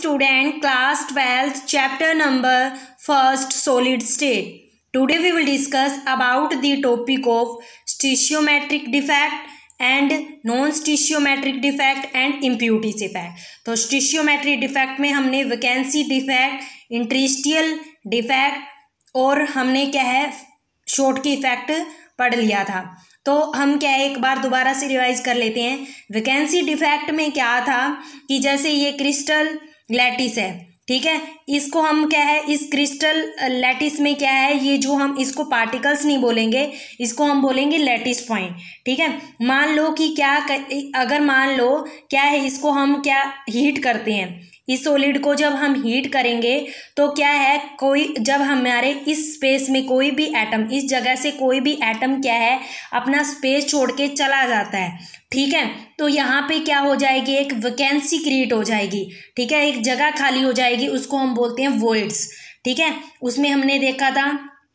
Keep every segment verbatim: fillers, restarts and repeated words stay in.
student, class twelfth, chapter number first, solid state. Today we will discuss about the topic of stoichiometric defect and non-stoichiometric defect and impurities effect. तो stoichiometric defect में हमने vacancy defect, interstitial defect और हमने क्या है short की effect पढ़ लिया था। तो हम क्या है एक बार दोबारा से रिवाइज कर लेते हैं। वैकेंसी डिफेक्ट में क्या था कि जैसे ये क्रिस्टल लैटिस है, ठीक है, इसको हम क्या है इस क्रिस्टल लैटिस में क्या है ये जो हम इसको पार्टिकल्स नहीं बोलेंगे, इसको हम बोलेंगे लैटिस पॉइंट, ठीक है। मान लो कि क्या अगर मान लो क्या है इसको हम क्या हीट करते हैं, इस सॉलिड को जब हम हीट करेंगे तो क्या है कोई जब हमारे इस स्पेस में कोई भी एटम इस जगह से कोई भी एटम क्या है अपना स्पेस छोड़ के चला जाता है, ठीक है, तो यहाँ पे क्या हो जाएगी एक वैकेंसी क्रिएट हो जाएगी, ठीक है, एक जगह खाली हो जाएगी, उसको हम बोलते हैं वॉइड्स, ठीक है। उसमें हमने देखा था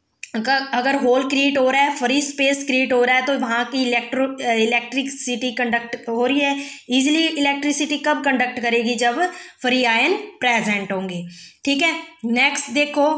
अगर होल क्रिएट हो रहा है, फ्री स्पेस क्रिएट हो रहा है तो वहाँ की इलेक्ट्रो इलेक्ट्रिसिटी कंडक्ट हो रही है। इजीली इलेक्ट्रिसिटी कब कंडक्ट करेगी जब फ्री आयन प्रेजेंट होंगे, ठीक है। नेक्स्ट देखो,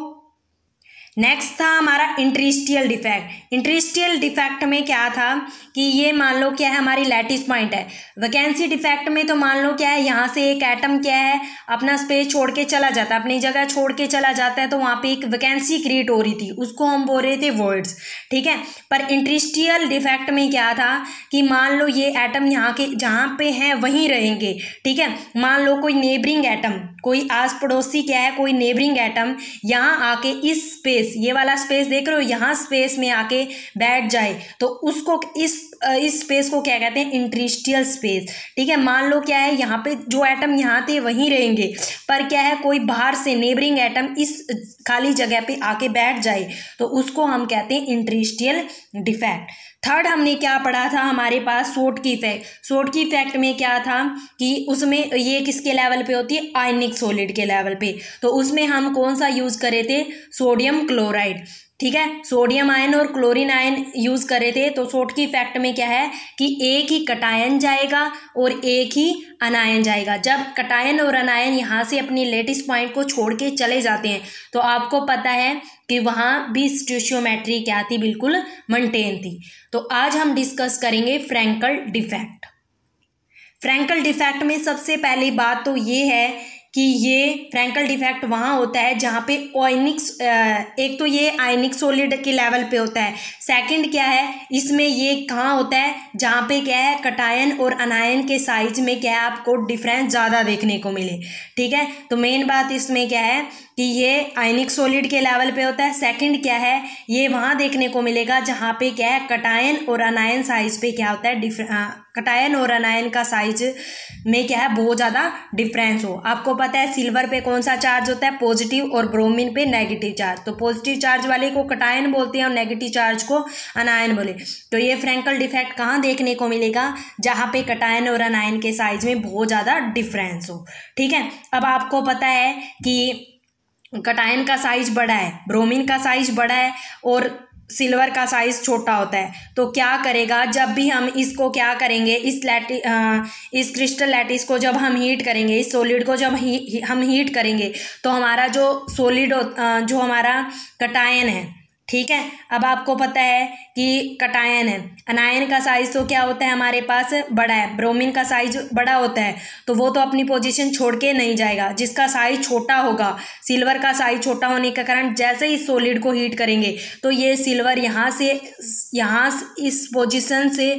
नेक्स्ट था हमारा इंटरस्टिशियल डिफेक्ट। इंटरस्टिशियल डिफेक्ट में क्या था कि ये मान लो क्या है हमारी लैटिस पॉइंट है। वैकेंसी डिफेक्ट में तो मान लो क्या है यहाँ से एक एटम क्या है अपना स्पेस छोड़ के चला जाता है, अपनी जगह छोड़ के चला जाता है, तो वहाँ पे एक वैकेंसी क्रिएट हो रही थी, उसको हम बोल रहे थे वॉइड्स, ठीक है। पर इंटरस्टिशियल डिफेक्ट में क्या था कि मान लो ये एटम यहाँ के जहाँ पे हैं वहीं रहेंगे, ठीक है। मान लो कोई नेबरिंग एटम, कोई आस पड़ोसी क्या है कोई नेबरिंग एटम यहाँ आके इस स्पेस, ये वाला स्पेस देख रहे हो, यहाँ स्पेस में आके बैठ जाए तो उसको इस इस स्पेस को क्या कहते हैं इंटरस्टिशियल स्पेस, ठीक है। मान लो क्या है यहाँ पे जो एटम यहाँ थे वहीं रहेंगे, पर क्या है कोई बाहर से नेबरिंग एटम इस खाली जगह पे आके बैठ जाए तो उसको हम कहते हैं इंटरस्टिशियल डिफेक्ट। थर्ड हमने क्या पढ़ा था हमारे पास Schottky defect. Schottky defect में क्या था कि उसमें ये किसके लेवल पे होती है आयनिक सॉलिड के लेवल पे, तो उसमें हम कौन सा यूज करे थे सोडियम क्लोराइड, ठीक है, सोडियम आयन और क्लोरीन आयन यूज करे थे। तो शॉर्ट की इफेक्ट में क्या है कि एक ही कटायन जाएगा और एक ही अनायन जाएगा। जब कटायन और अनायन यहाँ से अपनी लेटिस पॉइंट को छोड़ के चले जाते हैं तो आपको पता है कि वहाँ भी स्टोइचियोमेट्री क्या थी बिल्कुल मेंटेन थी। तो आज हम डिस्कस करेंगे फ्रैंकल डिफेक्ट। फ्रैंकल डिफेक्ट में सबसे पहली बात तो ये है कि ये फ्रैंकल डिफेक्ट वहाँ होता है जहाँ पे आयनिक, एक तो ये आयनिक सॉलिड के लेवल पे होता है, सेकंड क्या है इसमें ये कहाँ होता है जहाँ पे क्या है कटायन और अनायन के साइज में क्या है आपको डिफरेंस ज़्यादा देखने को मिले, ठीक है। तो मेन बात इसमें क्या है कि ये आयनिक सॉलिड के लेवल पे होता है, सेकंड क्या है ये वहाँ देखने को मिलेगा जहाँ पे क्या है कटायन और अनायन साइज पे क्या होता है डिफरेंस, कटायन और अनायन का साइज में क्या है बहुत ज़्यादा डिफरेंस हो। आपको पता है सिल्वर पे कौन सा चार्ज होता है पॉजिटिव और ब्रोमीन पे नेगेटिव चार्ज, तो पॉजिटिव चार्ज वाले को कटायन बोलते हैं और नेगेटिव चार्ज को अनायन बोले। तो ये फ्रैंकल डिफेक्ट कहाँ देखने को मिलेगा जहाँ पे कटायन और अनायन के साइज में बहुत ज़्यादा डिफरेंस हो, ठीक है। अब आपको पता है कि कटायन का साइज बड़ा है, ब्रोमीन का साइज बड़ा है और सिल्वर का साइज छोटा होता है, तो क्या करेगा जब भी हम इसको क्या करेंगे इस लैटि इस क्रिस्टल लैटिस को जब हम हीट करेंगे, इस सॉलिड को जब ही, हम हीट करेंगे तो हमारा जो सॉलिड जो हमारा कटायन है, ठीक है। अब आपको पता है कि कटायन है, अनायन का साइज तो क्या होता है हमारे पास बड़ा है, ब्रोमीन का साइज बड़ा होता है, तो वो तो अपनी पोजीशन छोड़ के नहीं जाएगा। जिसका साइज छोटा होगा, सिल्वर का साइज छोटा होने के कारण जैसे ही सॉलिड को हीट करेंगे तो ये सिल्वर यहाँ से यहाँ इस पोजीशन से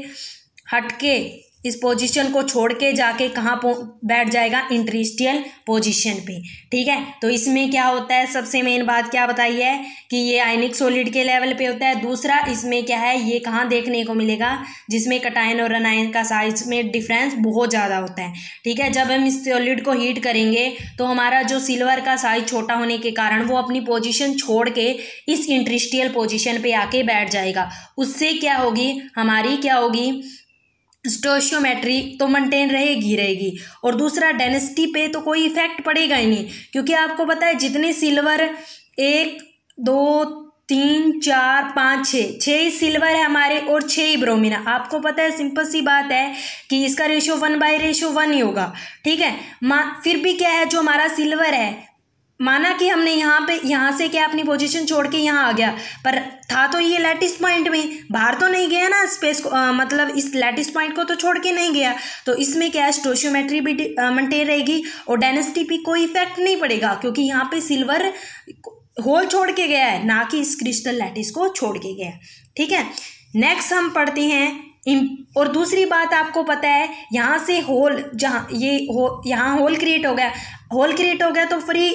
हटके इस पोजीशन को छोड़ के जाके कहाँ बैठ जाएगा इंटरस्टिशियल पोजीशन पे, ठीक है। तो इसमें क्या होता है सबसे मेन बात क्या बताई है कि ये आयनिक सॉलिड के लेवल पे होता है। दूसरा इसमें क्या है ये कहाँ देखने को मिलेगा जिसमें कटायन और अनायन का साइज में डिफरेंस बहुत ज़्यादा होता है, ठीक है। जब हम इस सॉलिड को हीट करेंगे तो हमारा जो सिल्वर का साइज छोटा होने के कारण वो अपनी पोजीशन छोड़ के इस इंटरस्टिशियल पोजीशन पे आके बैठ जाएगा। उससे क्या होगी हमारी क्या होगी स्टोइचियोमेट्री तो मेंटेन रहेगी रहेगी और दूसरा डेंसिटी पे तो कोई इफेक्ट पड़ेगा ही नहीं, क्योंकि आपको पता है जितने सिल्वर एक दो तीन चार पाँच छः, छः ही सिल्वर है हमारे और छः ही ब्रोमीन है। आपको पता है सिंपल सी बात है कि इसका ratio one by ratio one ही होगा, ठीक है। मा फिर भी क्या है, जो हमारा सिल्वर है, माना कि हमने यहाँ पे यहाँ से क्या अपनी पोजीशन छोड़ के यहाँ आ गया, पर था तो ये लैटिस पॉइंट में, बाहर तो नहीं गया ना स्पेस को, आ, मतलब इस लैटिस पॉइंट को तो छोड़ के नहीं गया। तो इसमें क्या है, स्टोशियोमेट्री भी मेंटेन रहेगी और डेंसिटी पे कोई इफेक्ट नहीं पड़ेगा, क्योंकि यहाँ पे सिल्वर होल छोड़ के गया है, ना कि इस क्रिस्टल लैटिस को छोड़ के गया है, ठीक है। नेक्स्ट हम पढ़ते हैं, और दूसरी बात आपको पता है, यहाँ से होल, जहाँ ये हो यहाँ होल क्रिएट हो गया, होल क्रिएट हो गया तो फ्री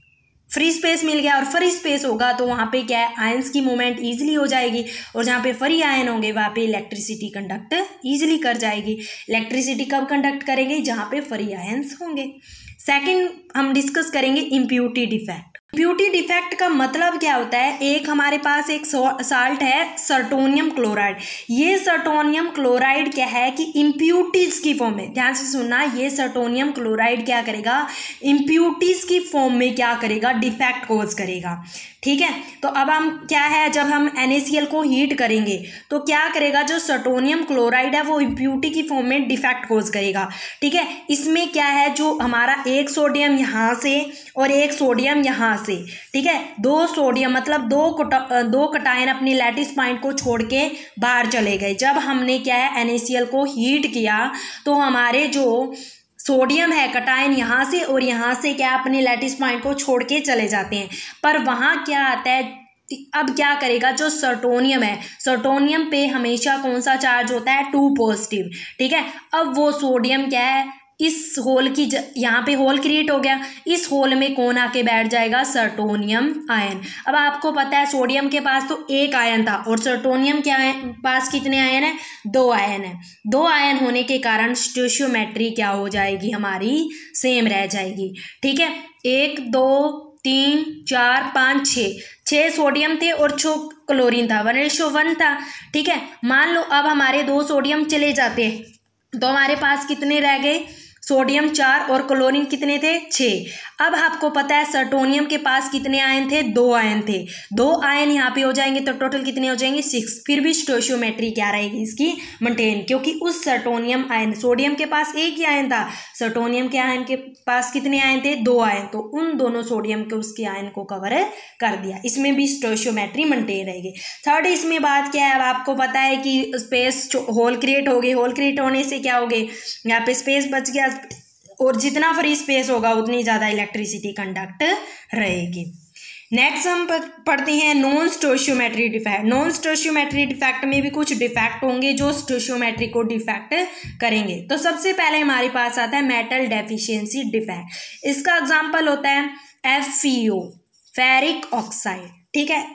फ्री स्पेस मिल गया, और फ्री स्पेस होगा तो वहाँ पे क्या है, आयंस की मूवमेंट ईजिली हो जाएगी, और जहाँ पे फ्री आयन होंगे वहाँ पे इलेक्ट्रिसिटी कंडक्ट ईजिली कर जाएगी। इलेक्ट्रिसिटी कब कंडक्ट करेंगे, जहाँ पे फ्री आयंस होंगे। सेकंड हम डिस्कस करेंगे इम्प्योरिटी डिफेक्ट। इम्प्योरिटी डिफेक्ट का मतलब क्या होता है, एक हमारे पास एक साल्ट है सर्टोनियम क्लोराइड। ये सर्टोनियम क्लोराइड क्या है कि इम्प्योरिटीज की फॉर्म में, ध्यान से सुनना, ये सर्टोनियम क्लोराइड क्या करेगा, इम्प्योरिटीज की फॉर्म में क्या करेगा, डिफेक्ट कॉज करेगा, ठीक है। तो अब हम क्या है, जब हम एन ए सी एल को हीट करेंगे तो क्या करेगा, जो सर्टोनियम क्लोराइड है वो इम्प्योरिटी की फॉर्म में डिफेक्ट कॉज करेगा, ठीक है। इसमें क्या है, जो हमारा एक सोडियम यहाँ से और एक सोडियम यहाँ से, ठीक है, दो सोडियम मतलब दो दो कटायन अपनी लैटिस पॉइंट को छोड़ के बाहर चले गए। जब हमने क्या है एन ए सी एल को हीट किया तो हमारे जो सोडियम है कटायन यहाँ से और यहाँ से क्या अपने लैटिस पॉइंट को छोड़ के चले जाते हैं, पर वहाँ क्या आता है, अब क्या करेगा, जो सर्टोनियम है, सर्टोनियम पे हमेशा कौन सा चार्ज होता है, टू पॉजिटिव, ठीक है। अब वो सोडियम क्या है, इस होल की यहाँ पे होल क्रिएट हो गया, इस होल में कौन आके बैठ जाएगा, सर्टोनियम आयन। अब आपको पता है सोडियम के पास तो एक आयन था और सर्टोनियम के पास कितने आयन है, दो आयन है। दो आयन होने के कारण स्टोशियोमेट्री क्या हो जाएगी, हमारी सेम रह जाएगी, ठीक है। एक दो तीन चार पाँच छः, छः सोडियम थे और छः क्लोरीन था, वन रेशो वन था, ठीक है। मान लो अब हमारे दो सोडियम चले जाते हैं तो हमारे पास कितने रह गए, सोडियम चार और क्लोरीन कितने थे, छः। अब आपको पता है सर्टोनियम के पास कितने आयन थे, दो आयन थे, दो आयन यहाँ पे हो जाएंगे तो टोटल कितने हो जाएंगे, सिक्स। फिर भी स्टोशियोमेट्री क्या रहेगी इसकी, मेंटेन, क्योंकि उस सर्टोनियम आयन, सोडियम के पास एक ही आयन था, सर्टोनियम के आयन के पास कितने आयन थे, दो आयन, तो उन दोनों सोडियम के उसके आयन को कवर कर दिया, इसमें भी स्टोशियोमेट्री मेंटेन रहेगी। थर्ड इसमें बात क्या है, अब आपको पता है कि स्पेस होल क्रिएट हो गए, होल क्रिएट होने से क्या हो गए, यहाँ पे स्पेस बच गया, और जितना फ्री स्पेस होगा उतनी ज़्यादा इलेक्ट्रिसिटी कंडक्ट रहेगी। नेक्स्ट हम पढ़ते हैं non stoichiometry defect. Non stoichiometry defect में भी कुछ डिफेक्ट होंगे जो स्टोशियोमेट्री को डिफेक्ट करेंगे। तो सबसे पहले हमारे पास आता है मेटल डेफिशिएंसी डिफेक्ट। इसका एग्जांपल होता है F E O, ferric oxide, ठीक है।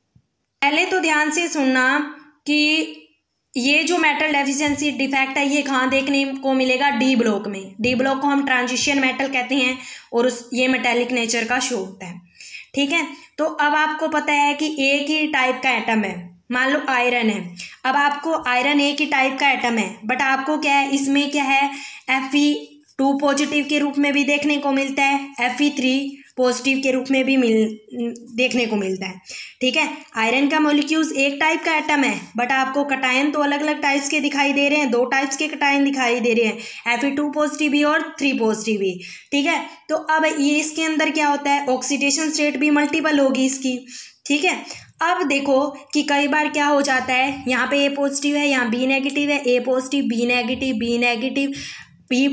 पहले तो ध्यान से सुनना कि ये जो मेटल डेफिशिएंसी डिफेक्ट है ये कहाँ देखने को मिलेगा, डी ब्लॉक में। डी ब्लॉक को हम ट्रांजिशन मेटल कहते हैं और उस ये मेटेलिक नेचर का शो होता है, ठीक है। तो अब आपको पता है कि एक ही टाइप का एटम है, मान लो आयरन है, अब आपको आयरन एक ही टाइप का एटम है, बट आपको क्या है, इसमें क्या है, एफ ई टू पॉजिटिव के रूप में भी देखने को मिलता है, एफ ई थ्री पॉजिटिव के रूप में भी मिल देखने को मिलता है, ठीक है। आयरन का मॉलिक्यूल्स एक टाइप का एटम है, बट आपको कटायन तो अलग अलग टाइप्स के दिखाई दे रहे हैं, दो टाइप्स के कटायन दिखाई दे रहे हैं, एफ ई टू पॉजिटिव भी और थ्री पॉजिटिव भी, ठीक है। तो अब ये इसके अंदर क्या होता है, ऑक्सीडेशन स्टेट भी मल्टीपल होगी इसकी, ठीक है। अब देखो कि कई बार क्या हो जाता है, यहाँ पे ए पॉजिटिव है, यहाँ बी नेगेटिव है, A positive B negative, B negative B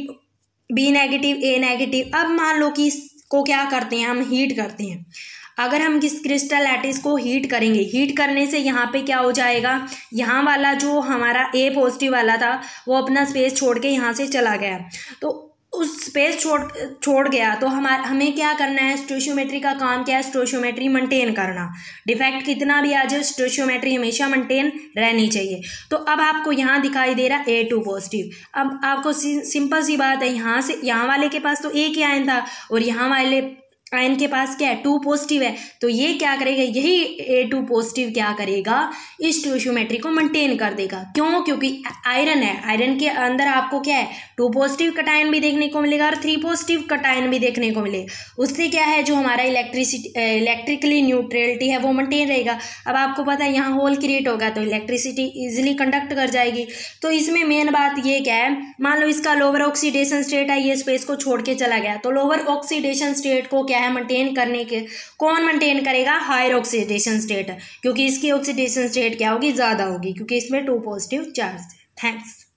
B negative A negative. अब मान लो कि को क्या करते हैं, हम हीट करते हैं। अगर हम किस क्रिस्टल लैटिस को हीट करेंगे, हीट करने से यहाँ पे क्या हो जाएगा, यहाँ वाला जो हमारा ए पॉजिटिव वाला था वो अपना स्पेस छोड़ के यहाँ से चला गया, तो उस स्पेस छोड़ छोड़ गया तो हमारा हमें क्या करना है, स्टोशियोमेट्री का काम क्या है, स्टोशियोमेट्री मेंटेन करना। डिफेक्ट कितना भी आ जाए स्टोशियोमेट्री हमेशा मेंटेन रहनी चाहिए। तो अब आपको यहाँ दिखाई दे रहा ए टू पॉजिटिव। अब आपको सिंपल सी बात है, यहाँ से यहाँ वाले के पास तो एक ही आयन था और यहाँ वाले आयन के पास क्या है, टू पॉजिटिव है, तो ये क्या करेगा, यही ए टू पॉजिटिव क्या करेगा, इस स्टोइशियोमेट्री को मेंटेन कर देगा। क्यों, क्योंकि आयरन है, आयरन के अंदर आपको क्या है, टू पॉजिटिव कटायन भी देखने को मिलेगा और थ्री पॉजिटिव कटायन भी देखने को मिलेगा। उससे क्या है, जो हमारा इलेक्ट्रिसिटी इलेक्ट्रिकली न्यूट्रलिटी है वो मेंटेन रहेगा। अब आपको पता है यहाँ होल क्रिएट होगा तो इलेक्ट्रिसिटी इजिली कंडक्ट कर जाएगी। तो इसमें मेन बात ये क्या है, मान लो इसका लोअर ऑक्सीडेशन स्टेट है, ये स्पेस को छोड़ के चला गया, तो लोअर ऑक्सीडेशन स्टेट को क्या है मेंटेन करने के, कौन मेंटेन करेगा, हायर ऑक्सीडेशन स्टेट, क्योंकि इसकी ऑक्सीडेशन स्टेट क्या होगी, ज़्यादा होगी, क्योंकि इसमें टू पॉजिटिव चार्ज है। थैंक्स।